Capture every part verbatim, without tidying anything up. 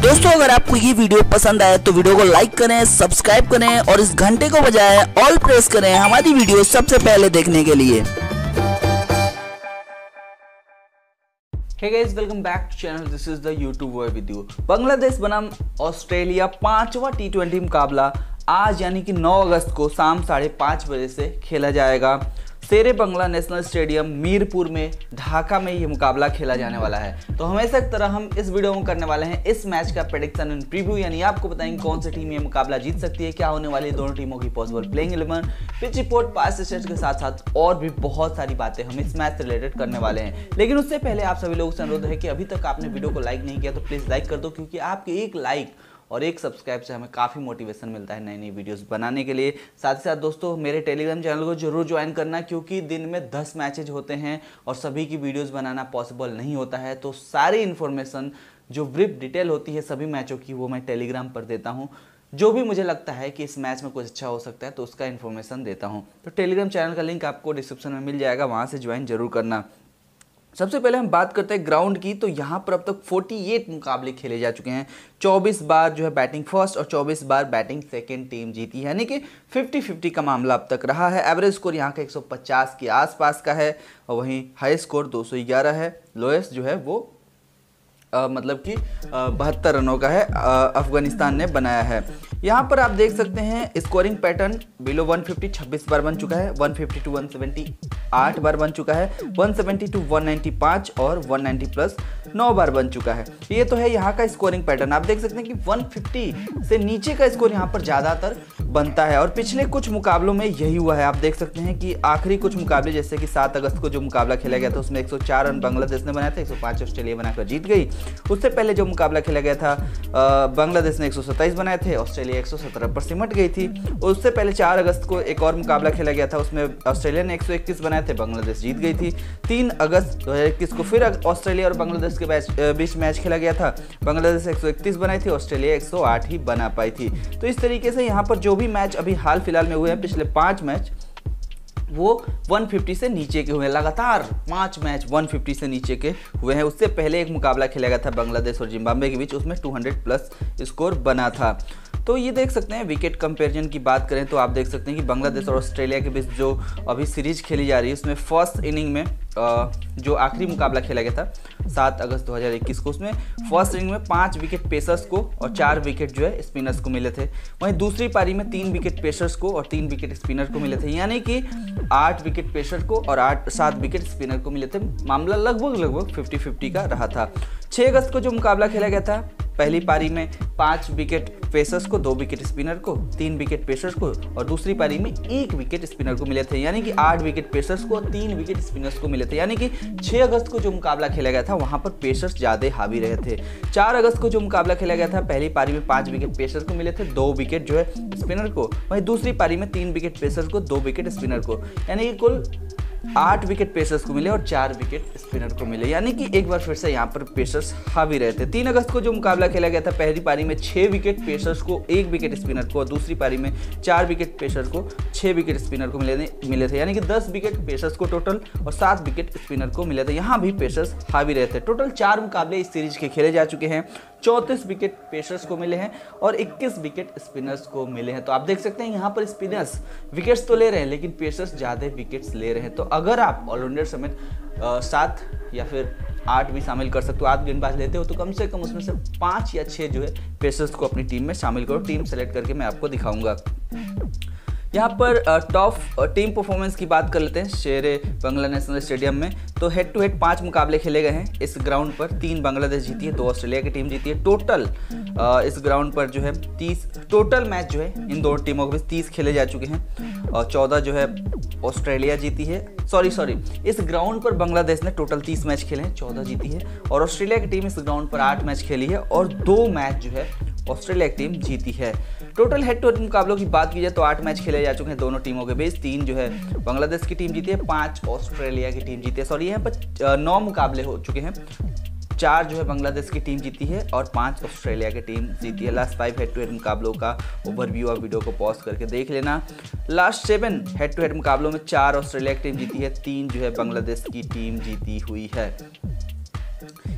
दोस्तों अगर आपको ये वीडियो पसंद आए तो वीडियो को लाइक करें, सब्सक्राइब करें और इस घंटे को बजाएं, ऑल प्रेस करें हमारी वीडियो सबसे पहले देखने के लिए। Hey guys, welcome back to channel. This is the YouTube boy with you. Bangladesh बनाम ऑस्ट्रेलिया पांचवा टी ट्वेंटी मुकाबला आज यानी कि नौ अगस्त को शाम साढ़े पाँच बजे से खेला जाएगा। शेरे बंगला नेशनल स्टेडियम मीरपुर में ढाका में ये मुकाबला खेला जाने वाला है। तो हमेशा की तरह हम इस वीडियो में करने वाले हैं इस मैच का प्रेडिक्शन एंड प्रीव्यू, यानी आपको बताएंगे कौन सी टीम ये मुकाबला जीत सकती है, क्या होने वाली है दोनों टीमों की possible playing eleven, pitch report, past stats के साथ साथ और भी बहुत सारी बातें हम इस मैच से रिलेटेड करने वाले हैं। लेकिन उससे पहले आप सभी लोगों से अनुरोध है कि अभी तक आपने वीडियो को लाइक नहीं किया तो प्लीज़ लाइक कर दो, क्योंकि आपके एक लाइक और एक सब्सक्राइब से हमें काफ़ी मोटिवेशन मिलता है नई नई वीडियोस बनाने के लिए। साथ ही साथ दोस्तों मेरे टेलीग्राम चैनल को जरूर ज्वाइन करना, क्योंकि दिन में दस मैचेज होते हैं और सभी की वीडियोस बनाना पॉसिबल नहीं होता है। तो सारी इन्फॉर्मेशन जो ब्रीफ डिटेल होती है सभी मैचों की वो मैं टेलीग्राम पर देता हूँ। जो भी मुझे लगता है कि इस मैच में कुछ अच्छा हो सकता है तो उसका इन्फॉर्मेशन देता हूँ। तो टेलीग्राम चैनल का लिंक आपको डिस्क्रिप्शन में मिल जाएगा, वहाँ से ज्वाइन जरूर करना। सबसे पहले हम बात करते हैं ग्राउंड की। तो यहाँ पर अब तक अड़तालीस मुकाबले खेले जा चुके हैं। चौबीस बार जो है बैटिंग फर्स्ट और चौबीस बार बैटिंग सेकंड टीम जीती है, यानी कि पचास पचास का मामला अब तक रहा है। एवरेज स्कोर यहाँ का एक सौ पचास के आसपास का है और वहीं हाई स्कोर दो सौ ग्यारह है। लोएस्ट जो है वो आ, मतलब कि बहत्तर रनों का है, आ, अफगानिस्तान ने बनाया है। यहाँ पर आप देख सकते हैं स्कोरिंग पैटर्न बिलो एक सौ पचास छब्बीस बार बन चुका है, एक सौ बावन टू एक सौ अठहत्तर बार बन चुका है, एक सौ सत्तर टू एक सौ पचानवे और एक सौ नब्बे प्लस नौ बार बन चुका है। ये तो है यहाँ का स्कोरिंग पैटर्न। आप देख सकते हैं कि एक सौ पचास से नीचे का स्कोर यहाँ पर ज़्यादातर बनता है और पिछले कुछ मुकाबलों में यही हुआ है। आप देख सकते हैं कि आखिरी कुछ मुकाबले जैसे कि सात अगस्त को जो मुकाबला खेला गया था उसमें एक सौ चार रन बांग्लादेश ने बनाया था, एक सौ पाँच ऑस्ट्रेलिया बनाकर जीत गई। उससे पहले जो मुकाबला खेला गया था बांग्लादेश ने एक सौ सत्ताईस बनाए थे, ऑस्ट्रेलिया एक सौ सत्रह पर सिमट गई थी। उससे पहले चार अगस्त को एक और मुकाबला खेला गया था, उसमें ऑस्ट्रेलिया ने एक सौ इक्कीस बनाए थे, बांग्लादेश जीत गई थी। तीन अगस्त दो हज़ार इक्कीस को फिर ऑस्ट्रेलिया और बांग्लादेश के बीच मैच खेला गया था, बांग्लादेश एक सौ इकतीस बनाई थी, ऑस्ट्रेलिया एक सौ आठ ही बना पाई थी। तो इस तरीके से यहाँ पर जो भी मैच अभी हाल फिलहाल में हुए हैं, पिछले पाँच मैच वो एक सौ पचास से नीचे के हुए हैं। लगातार पांच मैच एक सौ पचास से नीचे के हुए हैं। उससे पहले एक मुकाबला खेला गया था बांग्लादेश और जिम्बाब्वे के बीच, उसमें दो सौ प्लस स्कोर बना था। तो ये देख सकते हैं विकेट कंपैरिजन की बात करें तो आप देख सकते हैं कि बांग्लादेश और ऑस्ट्रेलिया के बीच जो अभी सीरीज खेली जा रही है उसमें फर्स्ट इनिंग में जो आखिरी मुकाबला खेला गया था सात अगस्त दो हज़ार इक्कीस को, उसमें फर्स्ट इनिंग में पाँच विकेट पेसर्स को और चार विकेट जो है स्पिनर्स को मिले थे। वहीं दूसरी पारी में तीन विकेट पेसर्स को और तीन विकेट स्पिनर को मिले थे, यानी कि आठ विकेट पेसर को और आठ सात विकेट स्पिनर को मिले थे। मामला लगभग लगभग फिफ्टी फिफ्टी का रहा था। छः अगस्त को जो मुकाबला खेला गया था पहली पारी में पाँच विकेट पेसर्स को, दो विकेट स्पिनर को, तीन विकेट पेसर्स को और दूसरी पारी में एक विकेट स्पिनर को मिले थे, यानी कि आठ विकेट पेसर्स को और तीन विकेट स्पिनर्स को मिले थे। यानी कि छह अगस्त को जो मुकाबला खेला गया था वहां पर पेसर्स ज्यादा हावी रहे थे। चार अगस्त को जो मुकाबला खेला गया था पहली पारी में पाँच विकेट पेसर्स को मिले थे, दो विकेट जो है स्पिनर को, वहीं दूसरी पारी में तीन विकेट पेसर्स को, दो विकेट स्पिनर को, यानी कि कुल आठ विकेट पेसर्स को मिले और चार विकेट स्पिनर को मिले, यानी कि एक बार फिर से यहाँ पर पेसर्स हावी रहे थे। तीन अगस्त को जो मुकाबला खेला गया था पहली पारी में छह विकेट पेसर्स को, एक विकेट स्पिनर को और दूसरी पारी में चार विकेट पेसर्स को, छह विकेट स्पिनर को मिले मिले थे, यानी कि दस विकेट पेसर्स को टोटल और सात विकेट स्पिनर को मिले थे। यहाँ भी पेसर्स हावी रहे थे। टोटल चार मुकाबले इस सीरीज के खेले जा चुके हैं। चौंतीस विकेट पेसर्स को मिले हैं और इक्कीस विकेट स्पिनर्स को मिले हैं। तो आप देख सकते हैं यहाँ पर स्पिनर्स विकेट्स तो ले रहे हैं लेकिन पेसर्स ज़्यादा विकेट्स ले रहे हैं। तो अगर आप ऑलराउंडर समेत सात या फिर आठ भी शामिल कर सकते हो, आठ गेंदबाज लेते हो तो कम से कम उसमें से पाँच या छः जो है पेसर्स को अपनी टीम में शामिल करो। टीम सेलेक्ट करके मैं आपको दिखाऊंगा। यहाँ पर टॉप टीम परफॉर्मेंस की बात कर लेते हैं शेरे बंगला नेशनल स्टेडियम में। तो हेड टू हेड पांच मुकाबले खेले गए हैं इस ग्राउंड पर। तीन बांग्लादेश जीती है, दो ऑस्ट्रेलिया की टीम जीती है। टोटल इस ग्राउंड पर जो है तीस टोटल मैच जो है इन दोनों टीमों के बीच तीस खेले जा चुके हैं और चौदह जो है ऑस्ट्रेलिया जीती है। सॉरी सॉरी इस ग्राउंड पर बांग्लादेश ने टोटल तीस मैच खेले हैं, चौदह जीती है और ऑस्ट्रेलिया की टीम इस ग्राउंड पर आठ मैच खेली है और दो मैच जो है ऑस्ट्रेलिया की टीम जीती है। टोटल हेड टू हेड मुकाबलों की बात की जाए तो आठ मैच खेले जा चुके हैं दोनों टीमों के बीच। तीन जो है बांग्लादेश की टीम जीती है, पांच ऑस्ट्रेलिया की टीम जीती है। सॉरी यहाँ पर नौ मुकाबले हो चुके हैं, चार जो है बांग्लादेश की टीम जीती है और पांच ऑस्ट्रेलिया की टीम जीती है। Last five head to head मुकाबलों का ओवरव्यू आप वीडियो को पॉज करके देख लेना। Last seven head to head मुकाबलों में चार ऑस्ट्रेलिया की टीम जीती है, तीन जो है बांग्लादेश की टीम जीती हुई है।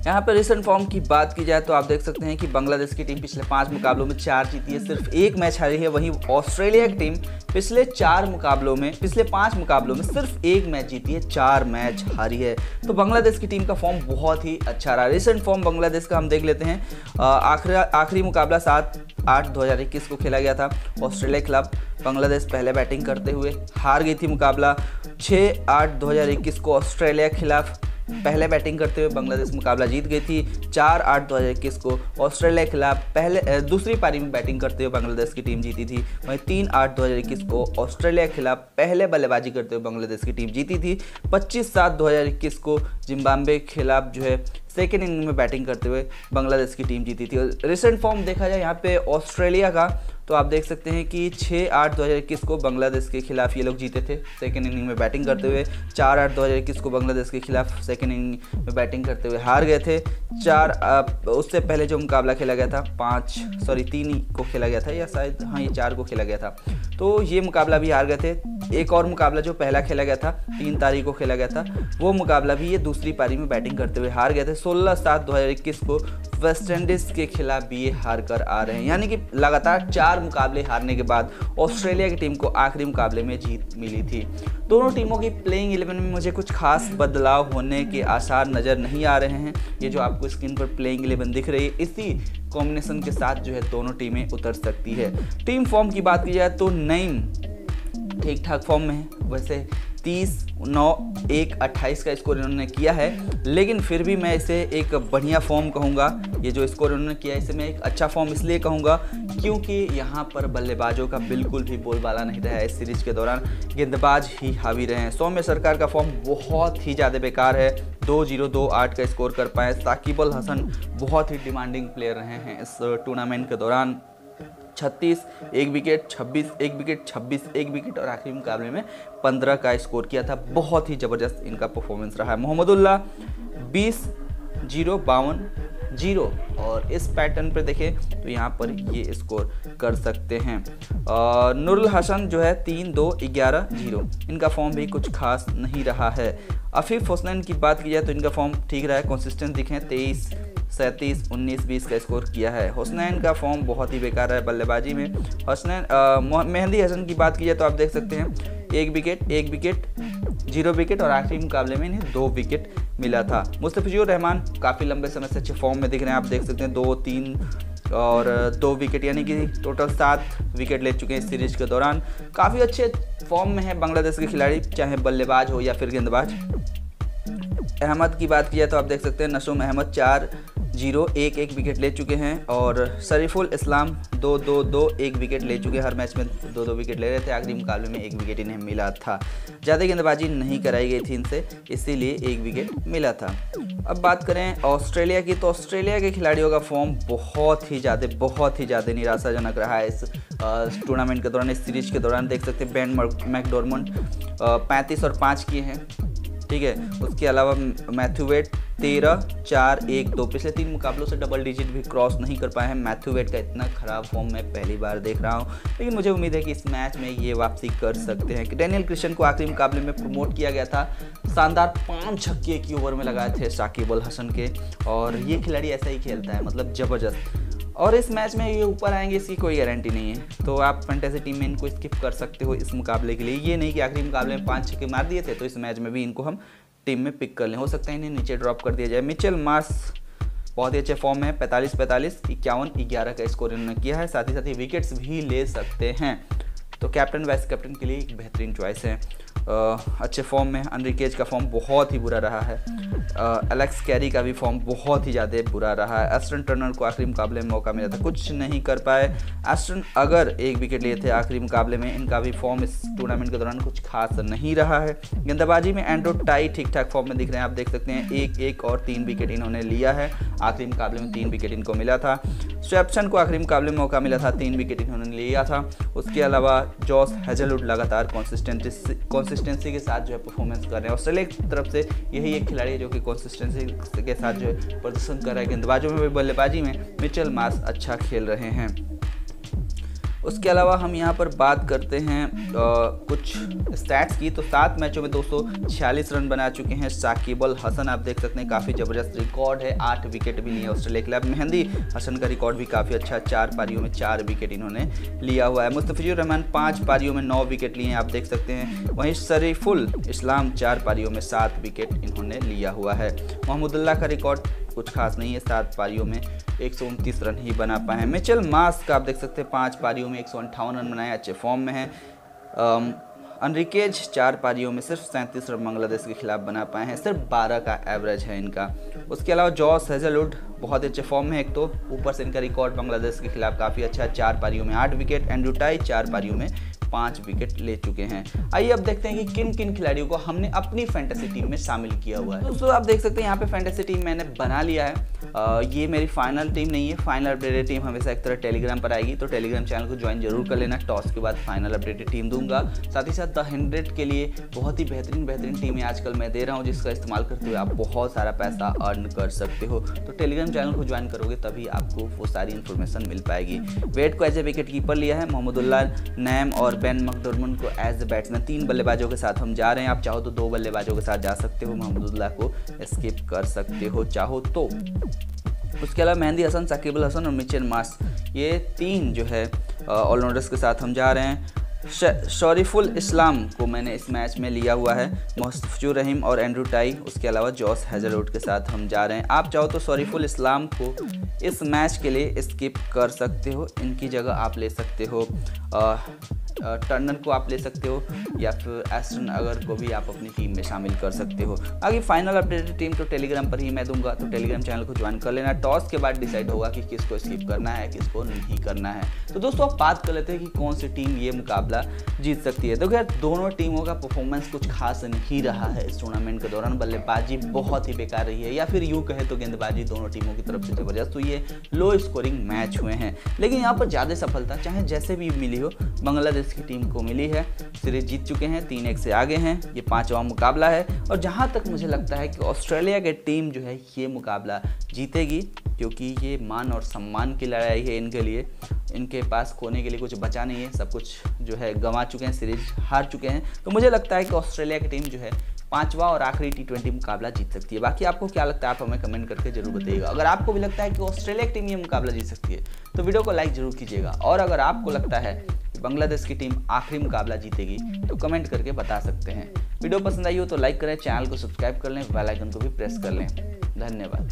यहाँ पे रिसेंट फॉर्म की बात की जाए तो आप देख सकते हैं कि बांग्लादेश की टीम पिछले पाँच मुकाबलों में चार जीती है, सिर्फ एक मैच हारी है। वहीं ऑस्ट्रेलिया की टीम पिछले चार मुकाबलों में पिछले पाँच मुकाबलों में सिर्फ एक मैच जीती है, चार मैच हारी है। तो बांग्लादेश की टीम का फॉर्म बहुत ही अच्छा रहा। रिसेंट फॉर्म बांग्लादेश का हम देख लेते हैं। आखिरी आखिरी मुकाबला सात आठ दो हज़ार इक्कीस को खेला गया था ऑस्ट्रेलिया के खिलाफ। बांग्लादेश पहले बैटिंग करते हुए हार गई थी मुकाबला। छः आठ दो हज़ार इक्कीस को ऑस्ट्रेलिया के खिलाफ पहले बैटिंग करते हुए बांग्लादेश मुकाबला जीत गई थी। चार आठ दो हज़ार इक्कीस को ऑस्ट्रेलिया के खिलाफ पहले दूसरी पारी में बैटिंग करते हुए बांग्लादेश की टीम जीती थी। वहीं तीन आठ दो हज़ार इक्कीस को ऑस्ट्रेलिया के खिलाफ पहले बल्लेबाजी करते हुए बांग्लादेश की टीम जीती थी। पच्चीस सात दो हज़ार इक्कीस को जिम्बाब्वे के खिलाफ जो है सेकेंड इनिंग में बैटिंग करते हुए बांग्लादेश की टीम जीती थी। रिसेंट फॉर्म देखा जाए यहाँ पे ऑस्ट्रेलिया का तो आप देख सकते हैं कि छः आठ दो हज़ार इक्कीस को बांग्लादेश के खिलाफ ये लोग जीते थे सेकेंड इनिंग में बैटिंग करते हुए। चार आठ दो हज़ार इक्कीस को बांग्लादेश के खिलाफ सेकेंड इनिंग में बैटिंग करते हुए हार गए थे। चार उससे पहले जो मुकाबला खेला गया था पाँच सॉरी तीन ही को खेला गया था या शायद हाँ ये चार को खेला गया था, तो ये मुकाबला भी हार गए थे। एक और मुकाबला जो पहला खेला गया था तीन तारीख को खेला गया था, वो मुकाबला भी ये दूसरी पारी में बैटिंग करते हुए हार गए थे। सोलह सात दो हज़ार इक्कीस को वेस्ट इंडीज़ के खिलाफ भी ये हार कर आ रहे हैं, यानी कि लगातार चार मुकाबले हारने के बाद ऑस्ट्रेलिया की टीम को आखिरी मुकाबले में जीत मिली थी। दोनों टीमों की प्लेइंग इलेवन में मुझे कुछ खास बदलाव होने के आसार नज़र नहीं आ रहे हैं। ये जो आपको स्क्रीन पर प्लेइंग इलेवन दिख रही है, इसी कॉम्बिनेशन के साथ जो है दोनों टीमें उतर सकती है। टीम फॉर्म की बात की जाए तो नईम ठीक ठाक फॉर्म में है, वैसे तीस नौ एक अट्ठाईस का स्कोर इन्होंने किया है, लेकिन फिर भी मैं इसे एक बढ़िया फॉर्म कहूँगा। ये जो स्कोर इन्होंने किया इसे मैं एक अच्छा फॉर्म इसलिए कहूँगा क्योंकि यहाँ पर बल्लेबाजों का बिल्कुल भी बोलबाला नहीं रहा है। इस सीरीज के दौरान गेंदबाज ही हावी रहे हैं। सौम्य सरकार का फॉर्म बहुत ही ज़्यादा बेकार है, दो जीरो दो आठ का स्कोर कर पाए। साकिब अल हसन बहुत ही डिमांडिंग प्लेयर रहे हैं इस टूर्नामेंट के दौरान। छत्तीस एक विकेट, छब्बीस एक विकेट, छब्बीस एक विकेट और आखिरी मुकाबले में पंद्रह का स्कोर किया था। बहुत ही ज़बरदस्त इनका परफॉर्मेंस रहा है। मोहम्मदुल्लाह बीस जीरो बावन जीरो और इस पैटर्न पर देखें तो यहाँ पर ये स्कोर कर सकते हैं। नूरुल हसन जो है तीन दो ग्यारह जीरो, इनका फॉर्म भी कुछ खास नहीं रहा है। अफीफ हुसनैन की बात की जाए तो इनका फॉर्म ठीक रहा है, कंसिस्टेंट दिखें, तेईस सैंतीस उन्नीस बीस का स्कोर किया है। हुसनैन का फॉर्म बहुत ही बेकार है बल्लेबाजी में। हुसनैन मेहंदी हसन की बात की जाए तो आप देख सकते हैं एक विकेट एक विकेट जीरो विकेट और आखिरी मुकाबले में इन्हें दो विकेट मिला था। मुस्तफिजुर रहमान काफ़ी लंबे समय से अच्छे फॉर्म में दिख रहे हैं, आप देख सकते हैं दो तीन और दो विकेट, यानी कि टोटल सात विकेट ले चुके हैं इस सीरीज के दौरान। काफ़ी अच्छे फॉर्म में है बांग्लादेश के खिलाड़ी, चाहे बल्लेबाज हो या फिर गेंदबाज। अहमद की बात की जाए तो आप देख सकते हैं नसूम अहमद चार जीरो एक एक विकेट ले चुके हैं और शरीफुल इस्लाम दो दो दो एक विकेट ले चुके हैं। हर मैच में दो दो विकेट ले रहे थे, आखिरी मुकाबले में एक विकेट इन्हें मिला था। ज़्यादा गेंदबाजी नहीं कराई गई थी इनसे, इसीलिए एक विकेट मिला था। अब बात करें ऑस्ट्रेलिया की तो ऑस्ट्रेलिया के खिलाड़ियों का फॉर्म बहुत ही ज़्यादा बहुत ही ज़्यादा निराशाजनक रहा है इस टूर्नामेंट के दौरान। इस सीरीज के दौरान देख सकते हैं बेन मैकडॉर्मंड पैंतीस और पाँच किए हैं, ठीक है। उसके अलावा मैथ्यू वेड तेरह चार एक दो, पिछले तीन मुकाबलों से डबल डिजिट भी क्रॉस नहीं कर पाए हैं। मैथ्यू वेड का इतना खराब फॉर्म मैं पहली बार देख रहा हूं, लेकिन मुझे उम्मीद है कि इस मैच में ये वापसी कर सकते हैं। डेनियल क्रिश्चियन को आखिरी मुकाबले में प्रमोट किया गया था, शानदार पाँच छक्के एक ही ओवर में लगाए थे साकिब अल हसन के, और ये खिलाड़ी ऐसा ही खेलता है, मतलब ज़बरदस्त। और इस मैच में ये ऊपर आएंगे इसकी कोई गारंटी नहीं है, तो आप फैंटेसी टीम में इनको स्किप कर सकते हो इस मुकाबले के लिए। ये नहीं कि आखिरी मुकाबले में पाँच छक्के मार दिए थे तो इस मैच में भी इनको हम टीम में पिक कर लें, हो सकता है इन्हें नीचे ड्रॉप कर दिया जाए। मिचेल मार्श बहुत ही अच्छे फॉर्म में है, पैंतालीस पैंतालीस इक्यावन ग्यारह का स्कोर इन्होंने किया है, साथ ही साथ ही विकेट्स भी ले सकते हैं, तो कैप्टन वाइस कैप्टन के लिए एक बेहतरीन चॉइस है। आ, अच्छे फॉर्म में एनरिकेज का फॉर्म बहुत ही बुरा रहा है, एलेक्स कैरी का भी फॉर्म बहुत ही ज़्यादा बुरा रहा है। एस्टन टर्नर को आखिरी मुकाबले में मौका मिला था, कुछ नहीं कर पाए। एस्टन अगर एक विकेट लिए थे आखिरी मुकाबले में, इनका भी फॉर्म इस टूर्नामेंट के दौरान कुछ खास नहीं रहा है। गेंदबाजी में एंड्रो टाई ठीक ठाक फॉर्म में दिख रहे हैं, आप देख सकते हैं एक एक और तीन विकेट इन्होंने लिया है, आखिरी मुकाबले में तीन विकेट इनको मिला था। स्वैप्सन को आखिरी मुकाबले में मौका मिला था, तीन विकेट इन्होंने लिया था। उसके अलावा जॉस हेजलवुड लगातार कंसिस्टेंसी कंसिस्टेंसी के साथ जो है परफॉर्मेंस कर रहे हैं। ऑस्ट्रेलिया की तरफ से यही एक खिलाड़ी है जो कि कंसिस्टेंसी के साथ जो है प्रदर्शन कर रहा है। गेंदबाजों में भी बल्लेबाजी में मिचेल मार्श अच्छा खेल रहे हैं। उसके अलावा हम यहाँ पर बात करते हैं आ, कुछ स्टैट्स की, तो सात मैचों में दो सौ छियालीस रन बना चुके हैं साकिब अल हसन। आप देख सकते हैं काफ़ी ज़बरदस्त रिकॉर्ड है, आठ विकेट भी लिए ऑस्ट्रेलिया के खिलाफ। मेहंदी हसन का रिकॉर्ड भी काफ़ी अच्छा, चार पारियों में चार विकेट इन्होंने लिया हुआ है। मुस्तफिजुर रहमान पाँच पारियों में नौ विकेट लिए हैं, आप देख सकते हैं। वहीं शरीफुल इस्लाम चार पारियों में सात विकेट इन्होंने लिया हुआ है। मोहम्मदुल्लाह का रिकॉर्ड कुछ खास नहीं है, सात पारियों में एक सौ उनतीस रन ही बना पाए हैं। मिचेल मार्श का आप देख सकते हैं पाँच पारियों में एक सौ अंठावन रन बनाए, अच्छे फॉर्म में है। अनरिकेज चार पारियों में सिर्फ सैंतीस रन बांग्लादेश के खिलाफ बना पाए हैं, सिर्फ बारह का एवरेज है इनका। उसके अलावा जॉस हेजलवुड बहुत अच्छे फॉर्म में है, एक तो ऊपर से इनका रिकॉर्ड बांग्लादेश के खिलाफ काफ़ी अच्छा है, चार पारियों में आठ विकेट। एंड्रू टाई चार पारियों में पाँच विकेट ले चुके हैं। आइए अब देखते हैं कि किन किन खिलाड़ियों को हमने अपनी फैंटेसी टीम में शामिल किया हुआ है। दोस्तों आप देख सकते हैं यहाँ पे फैंटेसी टीम मैंने बना लिया है। आ, ये मेरी फाइनल टीम नहीं है, फाइनल अपडेटेड टीम हमेशा एक तरह टेलीग्राम पर आएगी, तो टेलीग्राम चैनल को ज्वाइन जरूर कर लेना। टॉस के बाद फाइनल अपडेटेड टीम दूंगा। साथ ही साथ द हंड्रेड के लिए बहुत ही बेहतरीन बेहतरीन टीमें आजकल मैं दे रहा हूँ, जिसका इस्तेमाल करते हुए आप बहुत सारा पैसा अर्न कर सकते हो। तो टेलीग्राम चैनल को ज्वाइन करोगे तभी आपको वो सारी इन्फॉर्मेशन मिल पाएगी। वेट को एज ए विकेट कीपर लिया है, मोहम्मदुल्लाह नैम और बेन मकडोरमन को एज ए बैट्समैन। तीन बल्लेबाजों के साथ हम जा रहे हैं, आप चाहो तो दो बल्लेबाजों के साथ जा सकते हो, मोहम्मदुल्लाह को स्किप कर सकते हो चाहो तो। उसके अलावा मेहंदी हसन, साकिब अल हसन और मिचेल मार्श, ये तीन जो है ऑलराउंडर्स के साथ हम जा रहे हैं। शरीफुल इस्लाम को मैंने इस मैच में लिया हुआ है, मुस्तफिजुर रहीम और एंड्रू टाई, उसके अलावा जॉस हेजलवुड के साथ हम जा रहे हैं। आप चाहो तो शरीफुल इस्लाम को इस मैच के लिए स्किप कर सकते हो, इनकी जगह आप ले सकते हो आ, टर्नर को आप ले सकते हो, या फिर एस्टन अगर को भी आप अपनी टीम में शामिल कर सकते हो। आगे फाइनल अपडेटेड टीम तो टेलीग्राम पर ही मैं दूंगा, तो टेलीग्राम चैनल को ज्वाइन कर लेना। टॉस के बाद डिसाइड होगा कि किसको स्किप करना है, किसको नहीं करना है। तो दोस्तों अब बात कर लेते हैं कि कौन सी टीम ये मुकाबला जीत सकती है। तो खैर दोनों टीमों का परफॉर्मेंस कुछ खास नहीं रहा है इस टूर्नामेंट के दौरान। बल्लेबाजी बहुत ही बेकार रही है, या फिर यूँ कहे तो गेंदबाजी दोनों टीमों की तरफ से जबरदस्त हुई है। लो स्कोरिंग मैच हुए हैं, लेकिन यहाँ पर ज़्यादा सफलता चाहे जैसे भी मिली हो बांग्लादेश की टीम को मिली है। सीरीज जीत चुके हैं, तीन एक से आगे हैं, ये पांचवा मुकाबला है। और जहां तक मुझे लगता है कि ऑस्ट्रेलिया की टीम जो है ये मुकाबला जीतेगी, क्योंकि ये मान और सम्मान की लड़ाई है इनके लिए। इनके पास खोने के लिए कुछ बचा नहीं है, सब कुछ जो है गंवा चुके हैं, सीरीज हार चुके हैं। तो मुझे लगता है कि ऑस्ट्रेलिया की टीम जो है पांचवा और आखिरी टी ट्वेंटी मुकाबला जीत सकती है। बाकी आपको क्या लगता है आप हमें कमेंट करके जरूर बताइएगा। अगर आपको भी लगता है कि ऑस्ट्रेलिया की टीम ये मुकाबला जीत सकती है तो वीडियो को लाइक जरूर कीजिएगा। और अगर आपको लगता है कि बांग्लादेश की टीम आखिरी मुकाबला जीतेगी तो कमेंट करके बता सकते हैं। वीडियो पसंद आई हो तो लाइक करें, चैनल को सब्सक्राइब कर लें, बेल आइकन को भी प्रेस कर लें। धन्यवाद।